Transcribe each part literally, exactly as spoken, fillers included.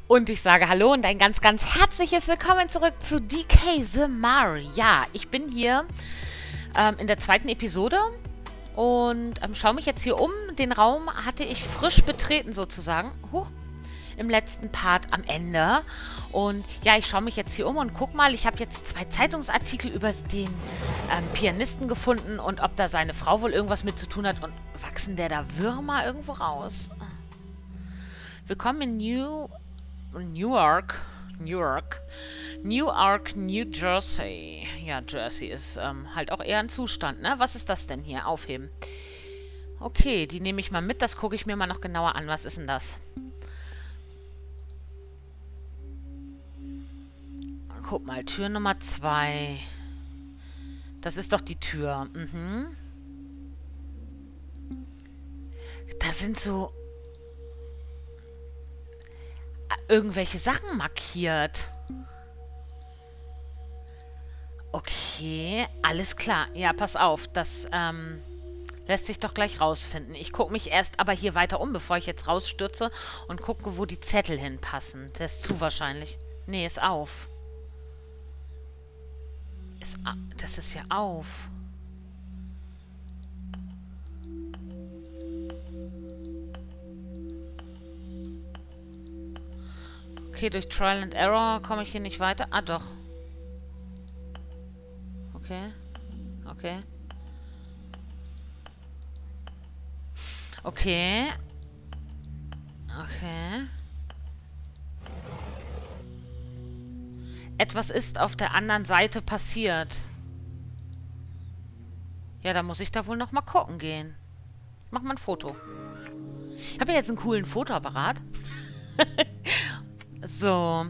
Und ich sage Hallo und ein ganz, ganz herzliches Willkommen zurück zu D K The Mar. Ja, ich bin hier ähm, in der zweiten Episode und ähm, schaue mich jetzt hier um. Den Raum hatte ich frisch betreten sozusagen. Huch, im letzten Part am Ende. Und ja, ich schaue mich jetzt hier um und guck mal, ich habe jetzt zwei Zeitungsartikel über den ähm, Pianisten gefunden und ob da seine Frau wohl irgendwas mit zu tun hat. Und wachsen der da Würmer irgendwo raus? Willkommen in New... Newark, Newark, Newark, New Jersey. Ja, Jersey ist ähm, halt auch eher ein Zustand, ne? Was ist das denn hier? Aufheben. Okay, die nehme ich mal mit. Das gucke ich mir mal noch genauer an. Was ist denn das? Guck mal, Tür Nummer zwei. Das ist doch die Tür. Mhm. Da sind so irgendwelche Sachen markiert. Okay, alles klar. Ja, pass auf, das ähm, lässt sich doch gleich rausfinden. Ich gucke mich erst aber hier weiter um, bevor ich jetzt rausstürze und gucke, wo die Zettel hinpassen. Der ist zu wahrscheinlich. Nee, ist auf. Ist, das ist ja auf. Okay, durch Trial and Error komme ich hier nicht weiter. Ah, doch. Okay. Okay. Okay. Okay. Etwas ist auf der anderen Seite passiert. Ja, da muss ich da wohl noch mal gucken gehen. Ich mach mal ein Foto. Ich habe ja jetzt einen coolen Fotoapparat. So.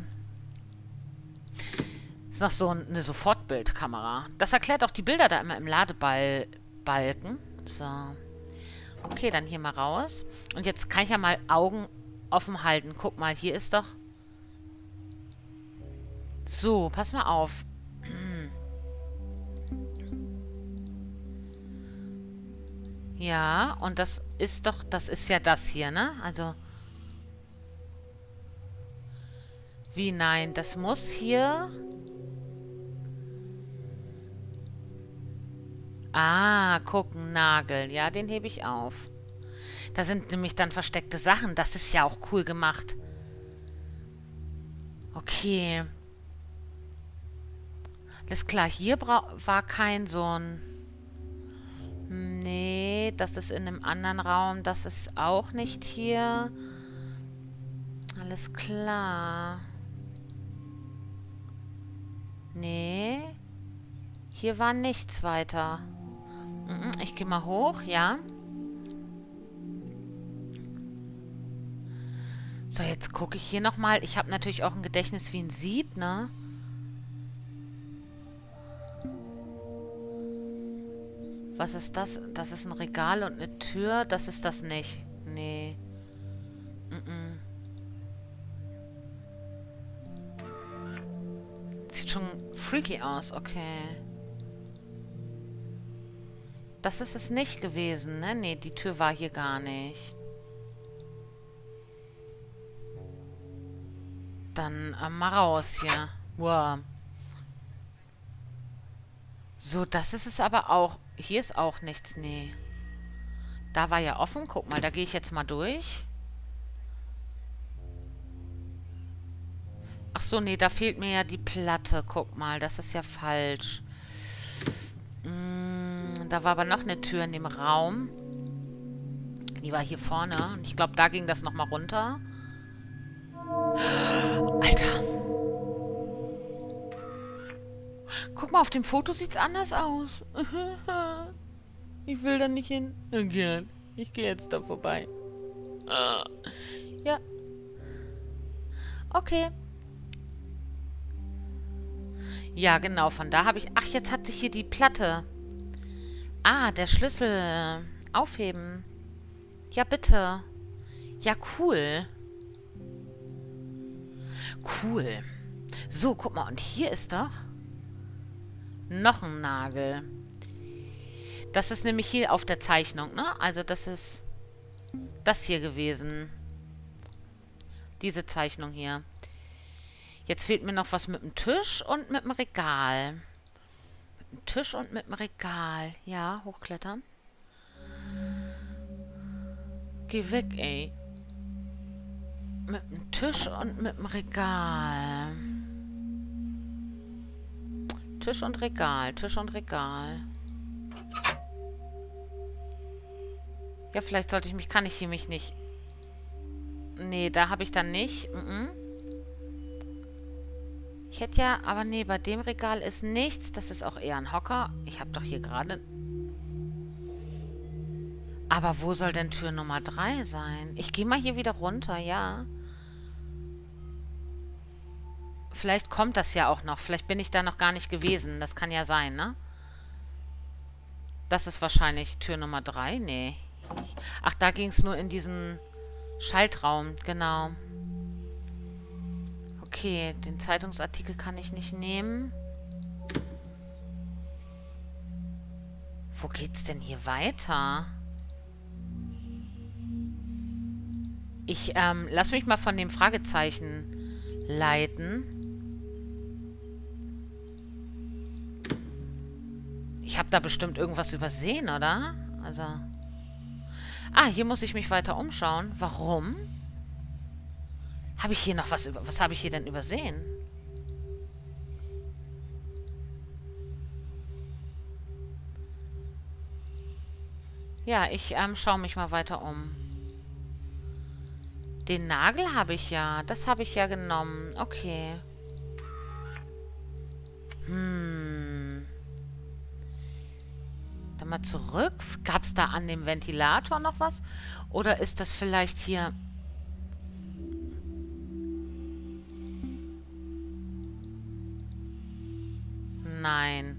Ist noch so eine Sofortbildkamera. Das erklärt auch die Bilder da immer im Ladebalken. So. Okay, dann hier mal raus. Und jetzt kann ich ja mal Augen offen halten. Guck mal, hier ist doch... So, pass mal auf. Ja, und das ist doch... Das ist ja das hier, ne? Also... Wie, nein, das muss hier... Ah, guck, ein Nagel. Ja, den hebe ich auf. Da sind nämlich dann versteckte Sachen. Das ist ja auch cool gemacht. Okay. Alles klar, hier war kein so ein... Nee, das ist in einem anderen Raum. Das ist auch nicht hier. Alles klar. Nee. Hier war nichts weiter. Ich gehe mal hoch, ja. So, jetzt gucke ich hier nochmal. Ich habe natürlich auch ein Gedächtnis wie ein Sieb, ne? Was ist das? Das ist ein Regal und eine Tür. Das ist das nicht. Nee. Mm-mm. Sieht schon freaky aus, okay. Das ist es nicht gewesen, ne? Nee, die Tür war hier gar nicht. Dann äh, mal raus hier. Wow. So, das ist es aber auch. Hier ist auch nichts, nee. Da war ja offen. Guck mal, da gehe ich jetzt mal durch. Ach so, nee, da fehlt mir ja die Platte. Guck mal, das ist ja falsch. Mm, da war aber noch eine Tür in dem Raum. Die war hier vorne. Und ich glaube, da ging das nochmal runter. Alter. Guck mal, auf dem Foto sieht's anders aus. Ich will da nicht hin. Okay. Ich gehe jetzt da vorbei. Ja. Okay. Ja, genau, von da habe ich... Ach, jetzt hat sich hier die Platte... Ah, der Schlüssel. Aufheben. Ja, bitte. Ja, cool. Cool. So, guck mal, und hier ist doch... noch ein Nagel. Das ist nämlich hier auf der Zeichnung, ne? Also das ist das hier gewesen. Diese Zeichnung hier. Jetzt fehlt mir noch was mit dem Tisch und mit dem Regal. Mit dem Tisch und mit dem Regal. Ja, hochklettern. Geh weg, ey. Mit dem Tisch und mit dem Regal. Tisch und Regal, Tisch und Regal. Ja, vielleicht sollte ich mich... Kann ich hier mich nicht... Nee, da habe ich dann nicht. Mm-mm. Ich hätte ja... Aber nee, bei dem Regal ist nichts. Das ist auch eher ein Hocker. Ich habe doch hier gerade... Aber wo soll denn Tür Nummer drei sein? Ich gehe mal hier wieder runter, ja. Vielleicht kommt das ja auch noch. Vielleicht bin ich da noch gar nicht gewesen. Das kann ja sein, ne? Das ist wahrscheinlich Tür Nummer drei. Nee. Ach, da ging es nur in diesen Schaltraum. Genau. Okay, den Zeitungsartikel kann ich nicht nehmen. Wo geht's denn hier weiter? Ich ähm, lass mich mal von dem Fragezeichen leiten. Ich habe da bestimmt irgendwas übersehen, oder? Also... Ah, hier muss ich mich weiter umschauen. Warum? Habe ich hier noch was über... Was habe ich hier denn übersehen? Ja, ich ähm, schaue mich mal weiter um. Den Nagel habe ich ja. Das habe ich ja genommen. Okay. Hm... Dann mal zurück. Gab es da an dem Ventilator noch was? Oder ist das vielleicht hier... Nein.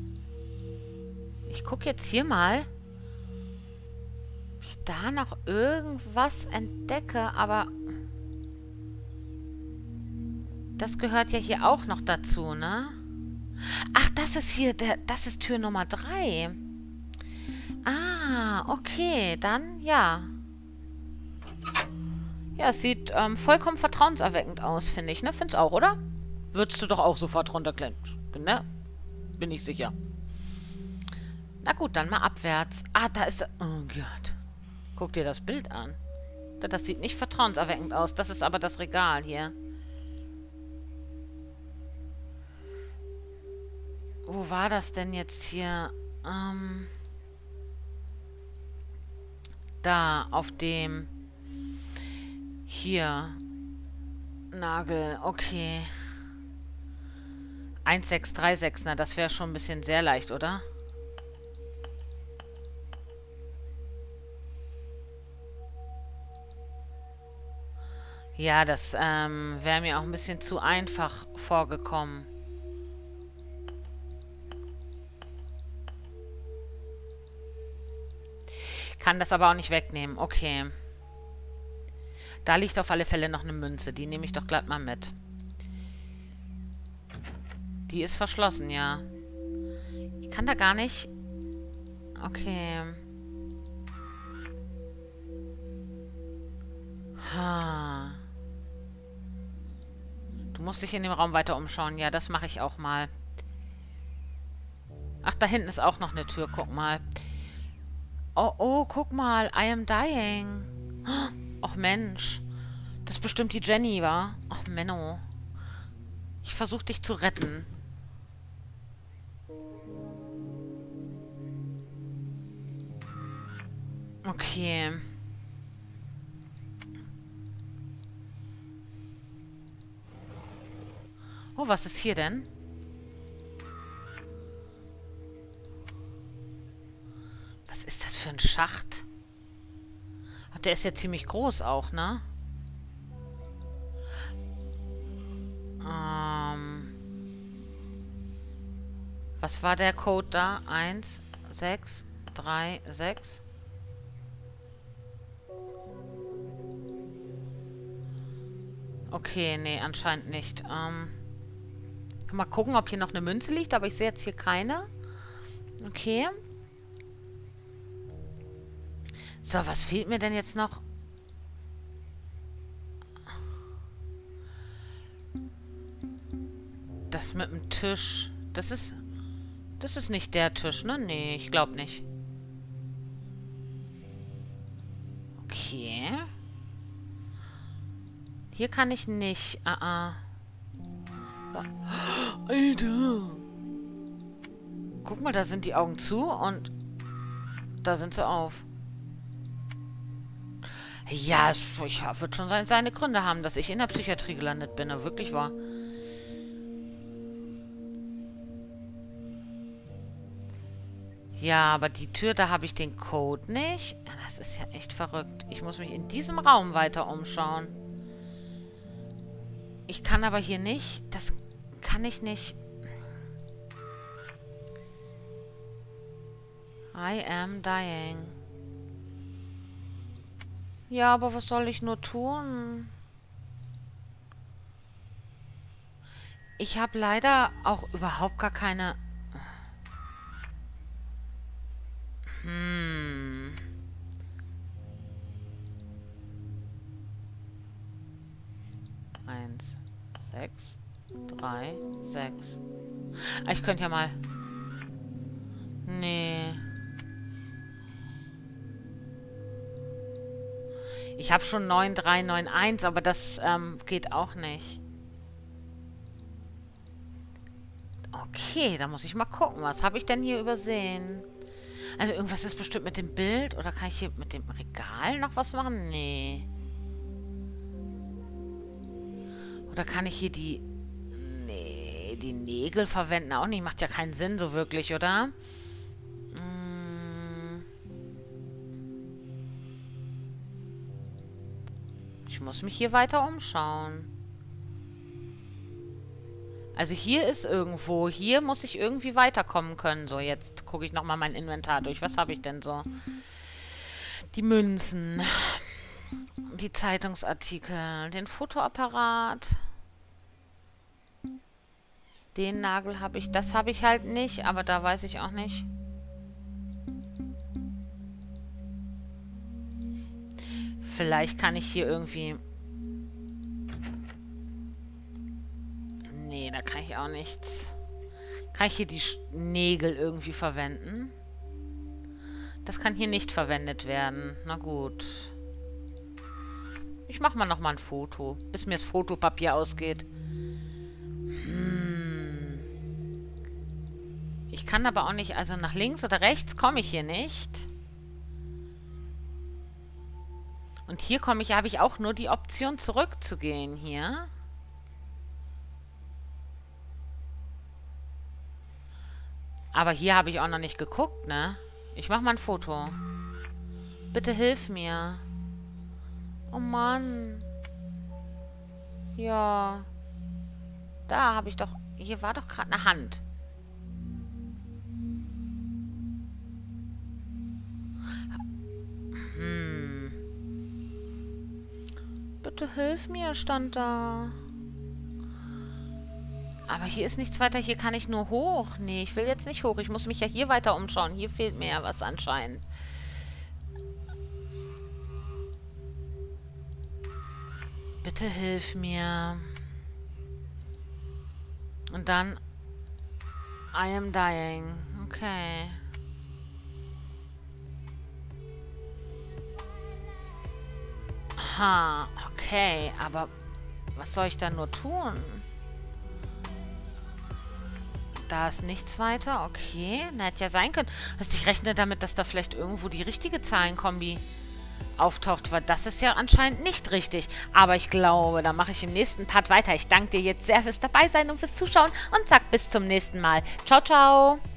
Ich gucke jetzt hier mal, ob ich da noch irgendwas entdecke, aber... Das gehört ja hier auch noch dazu, ne? Ach, das ist hier, der, das ist Tür Nummer drei. Ah, okay, dann ja. Ja, es sieht ähm, vollkommen vertrauenserweckend aus, finde ich, ne? Find's auch, oder? Würdest du doch auch sofort runterklemmen, ne? Bin ich sicher. Na gut, dann mal abwärts. Ah, da ist... Oh Gott. Guck dir das Bild an. Das sieht nicht vertrauenserweckend aus. Das ist aber das Regal hier. Wo war das denn jetzt hier? Ähm... Da, auf dem... Hier. Nagel, okay. eins sechs drei sechs, na, das wäre schon ein bisschen sehr leicht, oder? Ja, das ähm, wäre mir auch ein bisschen zu einfach vorgekommen. Kann das aber auch nicht wegnehmen. Okay. Da liegt auf alle Fälle noch eine Münze. Die nehme ich doch glatt mal mit. Die ist verschlossen, ja. Ich kann da gar nicht... Okay. Ha. Du musst dich in dem Raum weiter umschauen. Ja, das mache ich auch mal. Ach, da hinten ist auch noch eine Tür. Guck mal. Oh, oh, guck mal. I am dying. Ach, Mensch. Das ist bestimmt die Jenny, wa? Ach, Menno. Ich versuche dich zu retten. Okay. Oh, was ist hier denn? Was ist das für ein Schacht? Ach, der ist ja ziemlich groß auch, ne? Ähm. Was war der Code da? eins, sechs, drei, sechs. Okay, nee, anscheinend nicht. Ähm. Mal gucken, ob hier noch eine Münze liegt, aber ich sehe jetzt hier keine. Okay. So, was fehlt mir denn jetzt noch? Das mit dem Tisch. Das ist... Das ist nicht der Tisch, ne? Nee, ich glaube nicht. Okay. Hier kann ich nicht. Ah, ah. Alter. Guck mal, da sind die Augen zu und da sind sie auf. Ja, es ich, wird schon seine, seine Gründe haben, dass ich in der Psychiatrie gelandet bin. Wirklich wahr. Ja, aber die Tür, da habe ich den Code nicht. Das ist ja echt verrückt. Ich muss mich in diesem Raum weiter umschauen. Ich kann aber hier nicht. Das kann ich nicht. I am dying. Ja, aber was soll ich nur tun? Ich habe leider auch überhaupt gar keine... Hm. Eins, sechs, drei, sechs. Ah, ich könnte ja mal... Nee. Ich habe schon neun drei neun eins, aber das ähm, geht auch nicht. Okay, da muss ich mal gucken. Was habe ich denn hier übersehen? Also irgendwas ist bestimmt mit dem Bild. Oder kann ich hier mit dem Regal noch was machen? Nee. Oder kann ich hier die... Nee, die Nägel verwenden auch nicht. Macht ja keinen Sinn so wirklich, oder? Hm. Ich muss mich hier weiter umschauen. Also hier ist irgendwo, hier muss ich irgendwie weiterkommen können. So, jetzt gucke ich nochmal mein Inventar durch. Was habe ich denn so? Die Münzen, die Zeitungsartikel, den Fotoapparat. Den Nagel habe ich, das habe ich halt nicht, aber da weiß ich auch nicht. Vielleicht kann ich hier irgendwie... Nee, da kann ich auch nichts. Kann ich hier die Nägel irgendwie verwenden? Das kann hier nicht verwendet werden. Na gut. Ich mache mal nochmal ein Foto, bis mir das Fotopapier ausgeht. Hm. Ich kann aber auch nicht, also nach links oder rechts komme ich hier nicht. Und hier komme ich, habe ich auch nur die Option zurückzugehen hier. Aber hier habe ich auch noch nicht geguckt, ne? Ich mache mal ein Foto. Bitte hilf mir. Oh Mann. Ja. Da habe ich doch... Hier war doch gerade eine Hand. Hm. Bitte hilf mir, stand da. Aber hier ist nichts weiter. Hier kann ich nur hoch. Nee, ich will jetzt nicht hoch. Ich muss mich ja hier weiter umschauen. Hier fehlt mir ja was anscheinend. Bitte hilf mir. Und dann... I am dying. Okay. Ha, okay. Aber was soll ich da nur tun? Da ist nichts weiter. Okay. Na, hätte ja sein können. Also ich rechne damit, dass da vielleicht irgendwo die richtige Zahlenkombi auftaucht, weil das ist ja anscheinend nicht richtig. Aber ich glaube, da mache ich im nächsten Part weiter. Ich danke dir jetzt sehr fürs Dabeisein und fürs Zuschauen und sag bis zum nächsten Mal. Ciao, ciao.